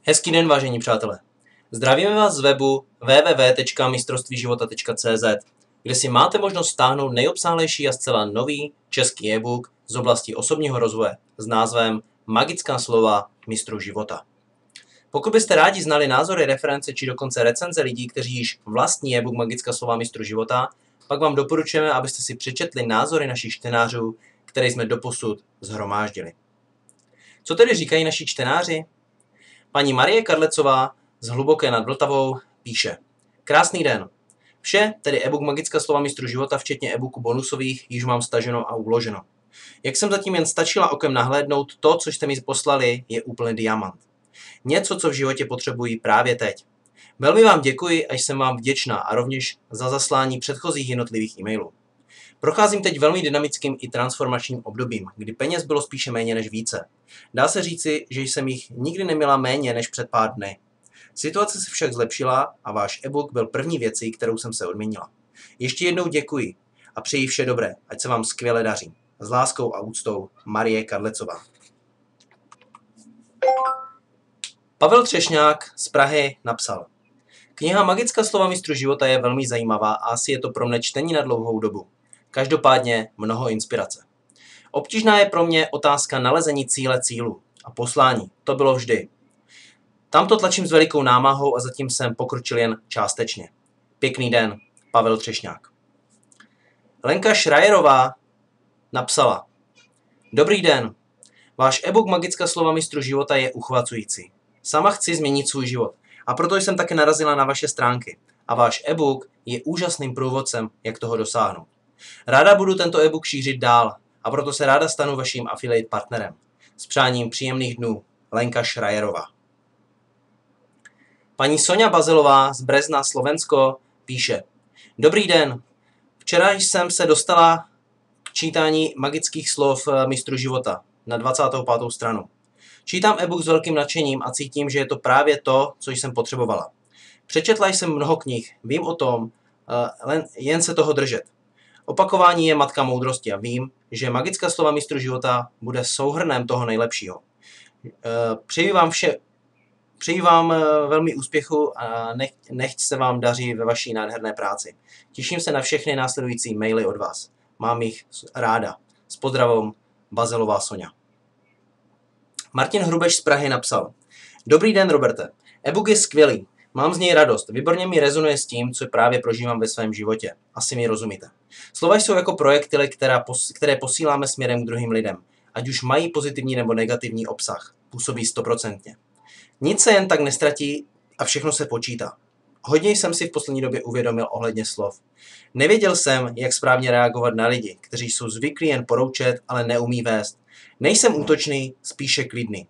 Hezký den, vážení přátelé. Zdravíme vás z webu www.mistrovstvíživota.cz, kde si máte možnost stáhnout nejobsáhlejší a zcela nový český e-book z oblasti osobního rozvoje s názvem Magická slova mistrů života. Pokud byste rádi znali názory, reference či dokonce recenze lidí, kteří již vlastní e-book Magická slova mistrů života, pak vám doporučujeme, abyste si přečetli názory našich čtenářů, které jsme doposud shromáždili. Co tedy říkají naši čtenáři? Paní Marie Karlecová z Hluboké nad Vltavou píše: Krásný den. Vše, tedy e-book Magická slova mistrů života, včetně e-booku bonusových, již mám staženo a uloženo. Jak jsem zatím jen stačila okem nahlédnout, to, co jste mi poslali, je úplný diamant. Něco, co v životě potřebuji právě teď. Velmi vám děkuji a jsem vám vděčná a rovněž za zaslání předchozích jednotlivých e-mailů. Procházím teď velmi dynamickým i transformačním obdobím, kdy peněz bylo spíše méně než více. Dá se říci, že jsem jich nikdy neměla méně než před pár dny. Situace se však zlepšila a váš e-book byl první věcí, kterou jsem se odměnila. Ještě jednou děkuji a přeji vše dobré, ať se vám skvěle daří. S láskou a úctou, Marie Karlecová. Pavel Třešňák z Prahy napsal: Kniha Magická slova mistrů života je velmi zajímavá a asi je to pro mne čtení na dlouhou dobu. Každopádně mnoho inspirace. Obtížná je pro mě otázka nalezení cílu a poslání. To bylo vždy. Tam to tlačím s velikou námahou a zatím jsem pokročil jen částečně. Pěkný den, Pavel Třešňák. Lenka Šrajerová napsala: Dobrý den. Váš e-book Magická slova mistrů života je uchvacující. Sama chci změnit svůj život a proto jsem také narazila na vaše stránky. A váš e-book je úžasným průvodcem, jak toho dosáhnout. Ráda budu tento e-book šířit dál a proto se ráda stanu vaším affiliate partnerem. S přáním příjemných dnů, Lenka Šrajerová. Paní Sonja Bazelová z Brezna, Slovensko píše: Dobrý den. Včera jsem se dostala k čítání magických slov mistrů života na 25. stranu. Čítám e-book s velkým nadšením a cítím, že je to právě to, co jsem potřebovala. Přečetla jsem mnoho knih, vím o tom, jen se toho držet. Opakování je matka moudrosti a vím, že Magická slova mistrů života bude souhrnem toho nejlepšího. Přeji vám velmi úspěchu a nechť se vám daří ve vaší nádherné práci. Těším se na všechny následující maily od vás. Mám jich ráda. S pozdravem, Bazelová Sonja. Martin Hrubeš z Prahy napsal: Dobrý den, Roberte. E-book je skvělý. Mám z něj radost. Výborně mi rezonuje s tím, co právě prožívám ve svém životě. Asi mi rozumíte. Slova jsou jako projektily, které posíláme směrem k druhým lidem. Ať už mají pozitivní nebo negativní obsah. Působí 100%. Nic se jen tak nestratí a všechno se počítá. Hodně jsem si v poslední době uvědomil ohledně slov. Nevěděl jsem, jak správně reagovat na lidi, kteří jsou zvyklí jen poroučet, ale neumí vést. Nejsem útočný, spíše klidný.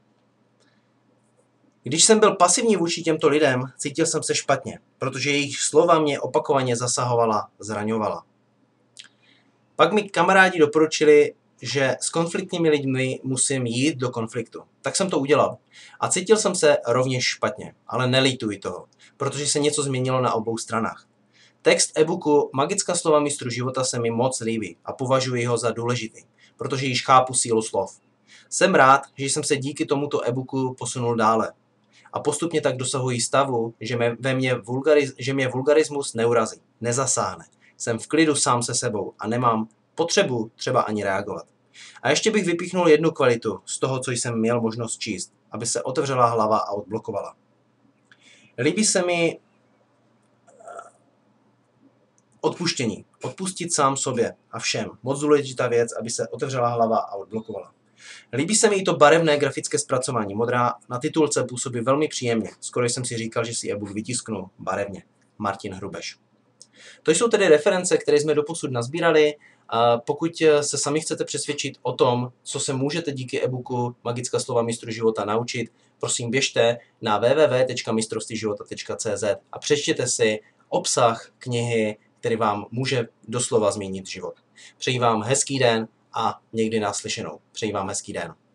Když jsem byl pasivní vůči těmto lidem, cítil jsem se špatně, protože jejich slova mě opakovaně zasahovala, zraňovala. Pak mi kamarádi doporučili, že s konfliktními lidmi musím jít do konfliktu. Tak jsem to udělal. A cítil jsem se rovněž špatně, ale nelítuji toho, protože se něco změnilo na obou stranách. Text e-booku Magická slova mistrů života se mi moc líbí a považuji ho za důležitý, protože již chápu sílu slov. Jsem rád, že jsem se díky tomuto e-booku posunul dále. A postupně tak dosahuji stavu, že mě vulgarismus neurazí, nezasáhne. Jsem v klidu sám se sebou a nemám potřebu třeba ani reagovat. A ještě bych vypíchnul jednu kvalitu z toho, co jsem měl možnost číst, aby se otevřela hlava a odblokovala. Líbí se mi odpuštění. Odpustit sám sobě a všem. Moc důležitá věc, aby se otevřela hlava a odblokovala. Líbí se mi i to barevné grafické zpracování. Modrá na titulce působí velmi příjemně. Skoro jsem si říkal, že si e-book vytisknu barevně. Martin Hrubeš. To jsou tedy reference, které jsme doposud nazbírali. A pokud se sami chcete přesvědčit o tom, co se můžete díky e-booku Magická slova mistrů života naučit, prosím běžte na www.mistrovstvíživota.cz a přečtěte si obsah knihy, který vám může doslova změnit život. Přeji vám hezký den a někdy naslyšenou. Přeji vám hezký den.